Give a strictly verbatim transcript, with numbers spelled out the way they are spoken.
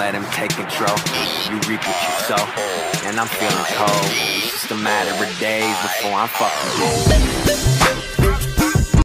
let him take control. You reap what you sow, and I'm feeling cold. It's just a matter of days before I'm fucking home.